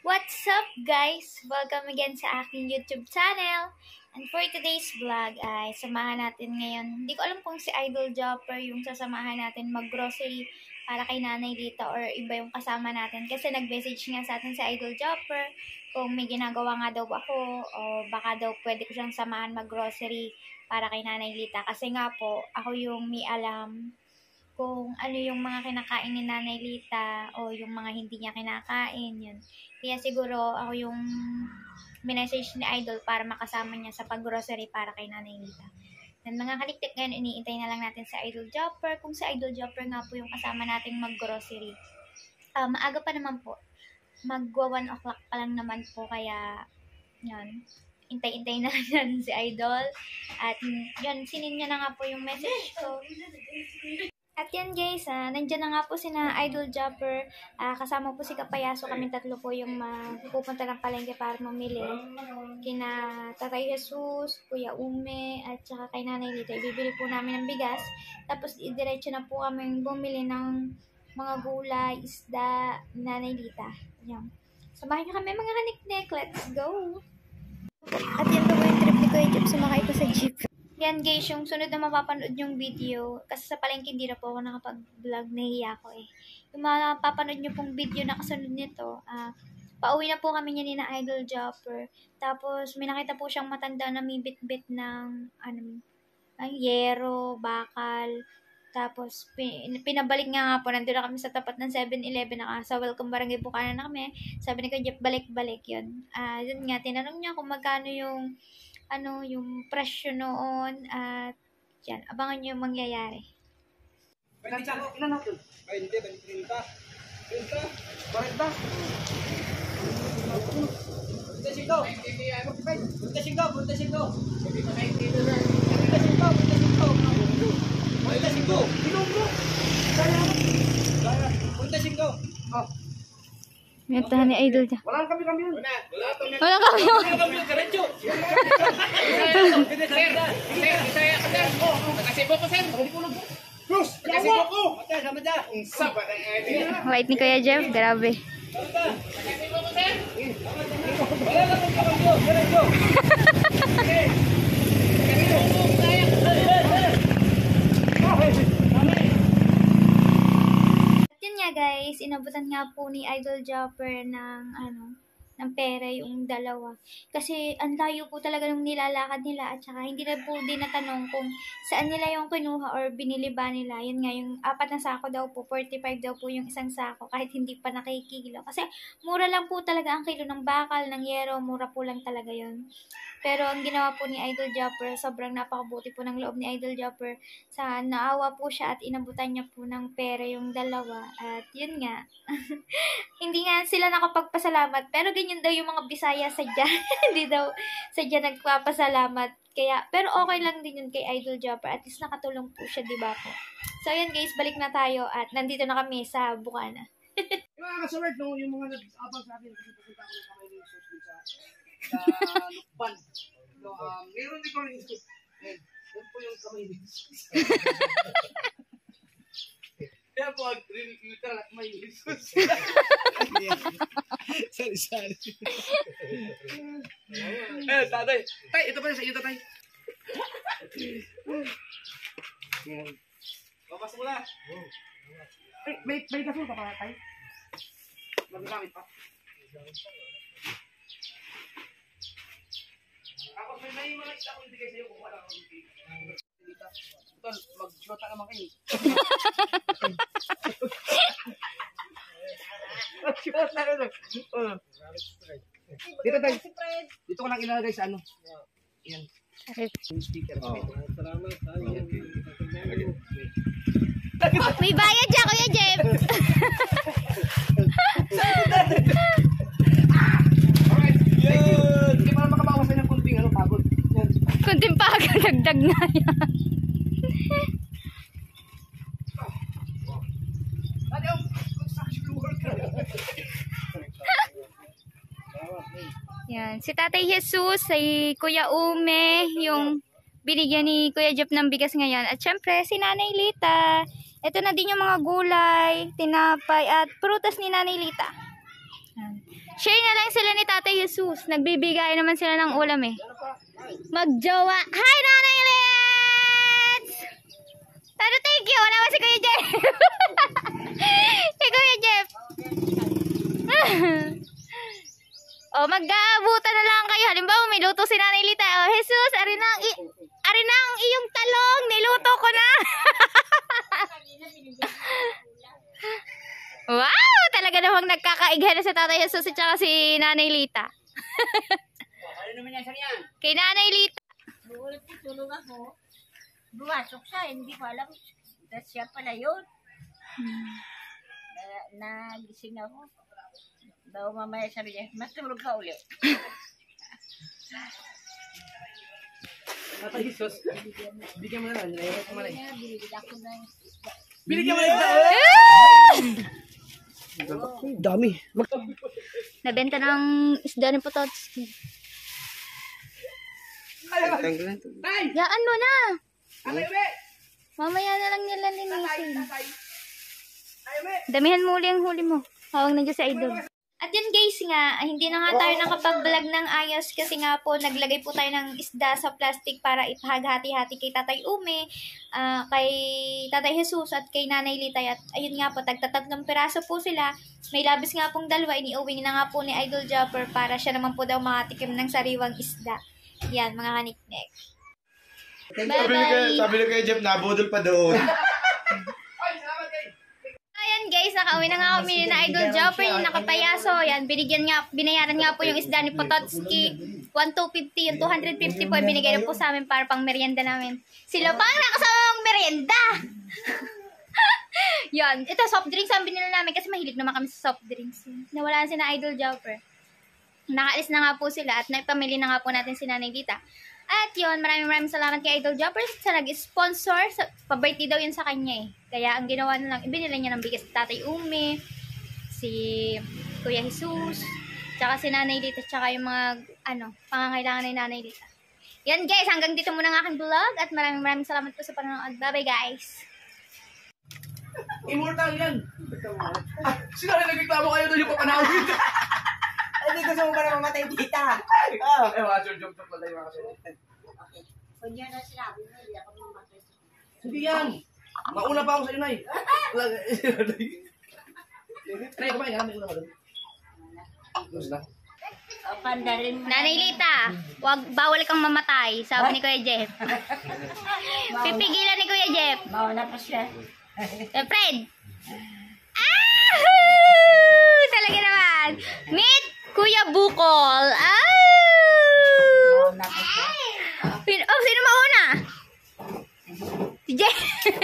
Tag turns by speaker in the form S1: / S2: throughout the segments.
S1: What's up guys? Welcome again sa aking YouTube channel. And for today's vlog ay samahan natin ngayon. Hindi ko alam kung si Idol Jopper yung sasamahan natin mag-grocery para kay Nanay Lita or iba yung kasama natin. Kasi nag-message nga sa atin si Idol Jopper kung may ginagawa nga daw ako o baka daw pwede ko siyang samahan mag-grocery para kay Nanay Lita. Kasi nga po, ako yung may alam kung ano yung mga kinakain ni Nanay Lita o yung mga hindi niya kinakain, yun. Kaya siguro ako yung minessage ni Idol para makasama niya sa pag-grocery para kay Nanay Lita. And mga kaliktik ngayon, iniintay na lang natin sa Idol Jopper. Kung sa Idol Jopper nga po yung kasama nating mag-grocery. Maaga pa naman po. Magwa 1 o'clock pa lang naman po, kaya yun. Intay-intay na lang natin si Idol. At yun, sinin niya na nga po yung message ko. At yan guys, nandyan na nga po si na Idol Jopper. Kasama po si Kapayaso, kami tatlo po yung pupunta ng palengke para mamili. Kina Tatay Jesus, Kuya Ume, at saka kay Nanay Lita. Ibibili po namin ng bigas. Tapos diretso na po kami bumili ng mga gulay, isda, Nanay Lita. Yan. Samahan niyo kami mga kaniknek. Let's go! At yan po yung trip ni Kuya Jeep. Sumakay ko sa jeep. Yan guys, yung sunod na mapapanood yung video, kasi sa palengke hindi na po ako nakapag-vlog, nahiya ko eh. Yung mapapanood nyo pong video na kasunod nito, pauwi na po kami niya ni na Idol Jopper. Tapos may nakita po siyang matanda na may bit-bit ng yero, bakal. Tapos pinabalik nga po, nandun na kami sa tapat ng 7-Eleven, sa Welcome Barangay Bukana na kami. Sabi ni Kuya Jeff, balik-balik yun. Yun nga, tinanong niya kung magkano yung yung presyo noon, at yan, abangan nyo yung mangyayari.
S2: Ilan natin? Ay, hindi, 30. 30? Bakit ba? Punta singgo! Punta singgo! Punta singgo! Punta singgo!
S1: Mentahan ni Idol dyan.
S2: Wala kami yun.
S1: Wala kami yun.
S2: Diretso. Nakasibo ko, sir. Cruz! Nakasibo ko! Mata.
S1: White ni Kuya Jeff, grabe.
S2: Nakasibo ko, sir. Wala kami kamilyo. Diretso.
S1: Guys, inabutan nga po ni Idol Jopper ng pera yung dalawa. Kasi ang layo po talaga nung nilalakad nila, at saka hindi na po din natanong kung saan nila yung kinuha or binili ba nila. Yun nga, yung 4 na sako daw po, 45 daw po yung isang sako kahit hindi pa nakikilo. Kasi mura lang po talaga ang kilo ng bakal, ng yero, mura po lang talaga yun. Pero ang ginawa po ni Idol Jopper, sobrang napakabuti po ng loob ni Idol Jopper. Naawa po siya at inabutan niya po ng pera yung dalawa. At yun nga, hindi nga sila nakapagpasalamat. Pero ganyan daw yung mga Bisaya sadya. Hindi daw sadya nagpapasalamat. Pero okay lang din yun kay Idol Jopper. At least nakatulong po siya, diba po? So yan guys, balik na tayo at nandito na kami sa Bukana.
S2: Yung mga kasurad, yung mga nag-abang sa akin, kasi pupunta ako ng kamay ni Jesus sa Lukban. Meron din ko rin ito. Yan po yung kamay ni Jesus. Kaya po, literal at kamay ni Jesus. Sorry. Tatay. Tay, ito pa sa iyo, tatay. Papasok mo na. May kasul ka pa, tay? Magagamit pa. Ako, may mga isda ko hindi kayo sa'yo kung wala akong hindi. Tol, mag-shota naman kayo. Mag-shota na lang. Dito tayo. Dito ko lang ilalagay sa ano. Yan. Yung speaker. Salamat.
S1: May bayad siya, Kuya Jeff.
S2: Alright. Yun. Hindi para makabawasan ng kunting pagod.
S1: Kunting pagod, dagdag na yan.
S2: Ano yung construction worker?
S1: Yan, si Tatay Jesus, si Kuya Ume, yung binigyan ni Kuya Jeff ng bigas ngayon. At syempre, si Nanay Lita. Ito na din yung mga gulay, tinapay, at prutas ni Nanay Lita. Share na lang sila ni Tatay Jesus. Nagbibigay naman sila ng ulam eh. Magjowa. Hi, Nanay Let's! Pero thank you. Wala ba si Kuya Jeff? Si Kuya Jeff. O, mag-aabutan na lang kayo. Halimbawa, may luto si Nanay Lita. O, Jesus, ari na ang iyong talong. Niluto ko na. Wow! Talaga namang nagkakaighan na si Tatay Jesus at saka si Nanay Lita.
S2: Ano naman yan, saan yan?
S1: Kay Nanay Lita.
S3: Buulit tulog ako. Buwasok siya, hindi ko alam. Siya pala yun. Nagising ako. Daw mamaya sabi niya, matulog ka ulit.
S2: Tatay Jesus, bigyan mo na lang. Naiyak mo na lang.
S3: Binigyan ako ng isda.
S2: Binigyan mo na lang. Dami.
S1: Nabenta ng isda ni Pototski.
S2: Tay!
S1: Yaan mo na.
S2: Ano yun, be?
S1: Mamaya na lang nila linisin.
S2: Tay! Tayo, be!
S1: Damihan mo uli ang huli mo. Hawag na dyan sa idol. At yun guys nga, hindi na nga tayo nakapag-vlog ng ayos kasi nga po naglagay po tayo ng isda sa plastic para ipaghati-hati kay Tatay Ume, kay Tatay Jesus at kay Nanay Litay. At ayun nga po, tagtatatlong piraso po sila. May labis nga pong dalawa, iniuwi na nga po ni Idol Jopper para siya naman po daw makatikim ng sariwang isda. Yan mga kaniknek. Bye-bye!
S4: Sabi ni kay Jeff, nabudol pa doon.
S1: Ayan guys, nakauwi na nga kami na Idol Jopper, yung nakapayaso. Yan, binayaran nga po yung isda ni Pototski. 1,250, yung 250 po, binigay na po sa amin para pang merienda namin. Sila pang nakasamang merienda! Yan, ito soft drinks ang binili namin kasi mahilig naman kami sa soft drinks. Nawalaan si na Idol Jopper. Nakaalis na nga po sila at naipamili na nga po natin si Nanay Dita. At yun, maraming salamat kay Idol Jopper sa nag-sponsor. Pa-birthday daw yun sa kanya eh. Kaya ang ginawa na lang, ibinila niya ng bigas si Tatay Ume, si Kuya Jesus, tsaka si Nanay Lita, tsaka yung mga, pangangailangan ni Nanay Lita. Yan guys, hanggang dito muna ang aking vlog at maraming salamat po sa panonood. Bye-bye guys!
S2: Immortal yan! Sino na nagreklamo kayo doon yung papanawin?
S3: Hindi gusto mo ba na mamatay tita?
S2: Eh, mga joke pala yung mga kasunod.
S3: Kung yan ang sinabi mo, hindi ako mamatay.
S2: Hindi yan! Mauna pa ako sa iyo, Nay. Nay, kumain ka. May una ka doon. Gusto na?
S3: Pandarin mo.
S1: Nanay Lita, bawal kang mamatay, sabi ni Kuya Jeff. Pipigilan ni Kuya Jeff.
S3: Mauna pa siya.
S1: Fred! Talaga naman! Meet Kuya Bukol!
S3: Mauna pa siya.
S1: Sino mauna? Si Jeff!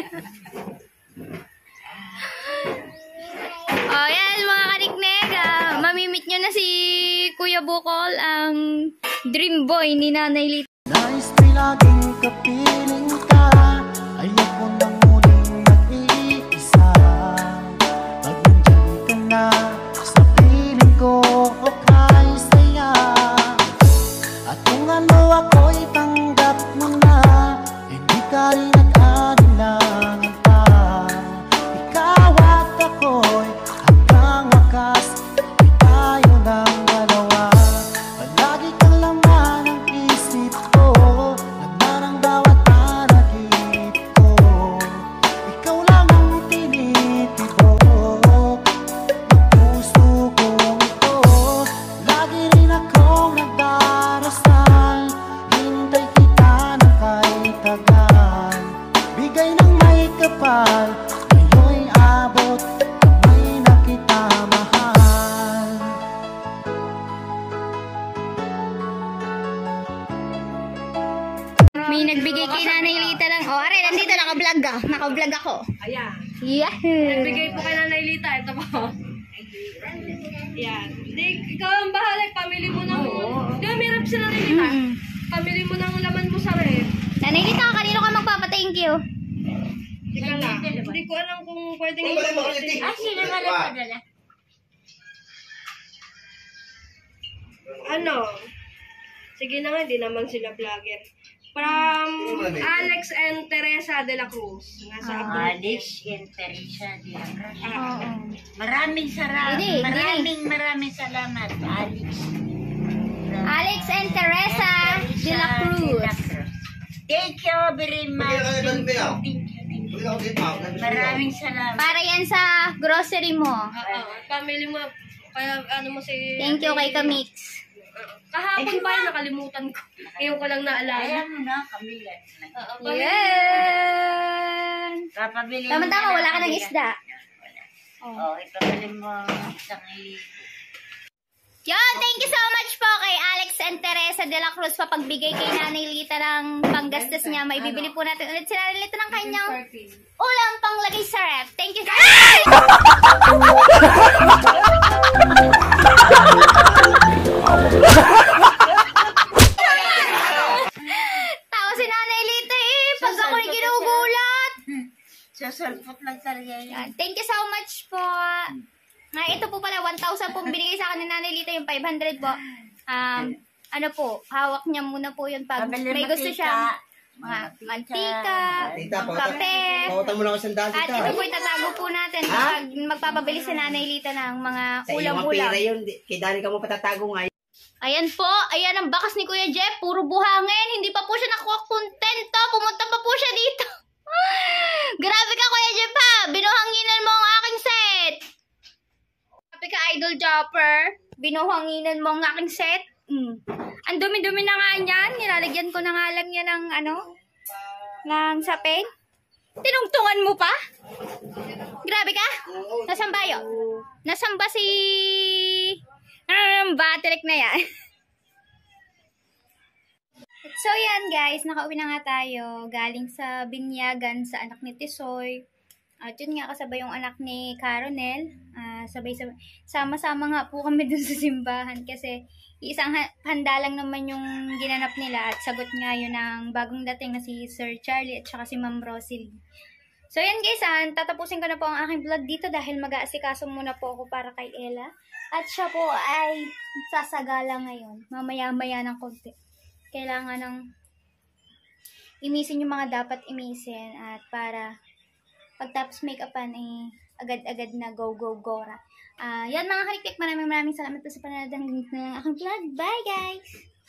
S1: Yan mga kaniknek. Mamimit nyo na si Kuya Bukol, ang dream boy ni Nanay Lita.
S5: Nais ko'y laging kapiling ka. Ayoko nang muling mag-iisa. Pag nandiyan ka na sa piling ko, okay saya. At kung ano ako'y tanggap mo na, hindi ka rin nag-alinlangan pa. Ikaw at ako'y hanggang wakas, ay tayo ng dalawa. Palagi kang laman ng isip ko, laman ang bawat panaginip ko. Ikaw lang ang tinitibok ng puso kong ito. Lagi rin akong nagdarasal, hintay kita ng kahit tagal. Bigay ng may kapal, ngayon'y abot, kamay na kita mahal.
S1: May nagbigay kay Nanay Lita lang. Are, nandito, naka-vlog ako. Naka-vlog ako.
S6: Ayan.
S1: Yahoo!
S6: Nagbigay po kay Nanay Lita. Ito po. Ayan. Di, ikaw ang bahala. Pamili mo ng... Di ba may rep si Nanay Lita? Pamili mo ng laman mo sa rep.
S1: Nanay Lita, kanino ka magpapa-thank you?
S6: Tika na. Hindi ko alam kung pwedeng...
S3: Sino nga nagpadala?
S6: Ano? Sige na nga, hindi naman sila vlogger. From Alex and Teresa de la Cruz. Nasa abroad.
S3: Alex and Teresa de la Cruz.
S1: Oo.
S3: Maraming salamat.
S1: Hindi.
S3: Maraming salamat, Alex.
S1: Alex and Teresa de la Cruz.
S3: Thank you very much. Maraming salamat.
S1: Para yan sa grocery mo.
S6: Family mo. Kaya ano mo si...
S1: Thank you kay Kamix.
S6: Kahapon pa yun, nakalimutan ko. Ngayon ko lang naalala.
S3: Ayan mo na, Camila.
S1: Yan!
S3: Papabili mo
S1: Tama-tama,
S3: na
S1: wala ka ng
S3: Camila.
S1: isda.
S3: Oo, ipabili mo isang
S1: Yon, thank you so much po kay Alex and Teresa de la Cruz papagbigay kay Nanay Lita ng panggastos niya. May bibili po natin ulit si Nanay Lita ng kanyang ulam panglagay sa ref. Thank you so much! Tao si Nanay Lita pag ako'y ginugulat.
S3: Sasalpot lang talaga yun.
S1: Yan. Thank you so much po. Ito po pala, 1,000 pong binigay sa akin ni Nanay Lita, yung 500 po. Ano po, hawak niya muna po yun pag may gusto siya. Mga mantika, kape.
S2: Pawatan mo lang ako sandal
S1: At ito po itatago po natin pag magpapabili si Nanay Lita ng mga ulam-ulam.
S2: yun, kay Dani ka mo patatago ngayon.
S1: Ayan po, ayan ang bakas ni Kuya Jeff, puro buhangin. Hindi pa po siya nakuha kontento, pumunta pa po siya dito. Grabe ka Kuya Jeff ha, binuhanginan mo ang aking set. Grabe ka Idol Chopper, binuhanginan mo ang aking set. Ang dumi-dumi na nga niyan, nilalagyan ko na nga lang yan ng ng sapeng. Tinungtungan mo pa? Grabe ka? Nasaan ba yun? Nasaan ba si... battery na yan. So yan guys, nakauwi na nga tayo. Galing sa binyagan sa anak ni Tisoy. At yun nga kasabay yung anak ni Caronel. Sabay-sabay. Sama-sama nga po kami dun sa simbahan kasi isang handa lang naman yung ginanap nila at sagot nga yun ng bagong dating na si Sir Charlie at saka si Ma'am Rosalie. So yan guys, tatapusin ko na po ang aking vlog dito dahil mag-aasikaso muna po ako para kay Ella. At siya po ay sasagala ngayon. Mamaya-maya ng konti. Kailangan ng imisin yung mga dapat imisin at para pagtapos make-upan agad-agad na go-go-gora. Yan mga kaliktik, maraming salamat po sa panonood ng aking vlog. Bye guys!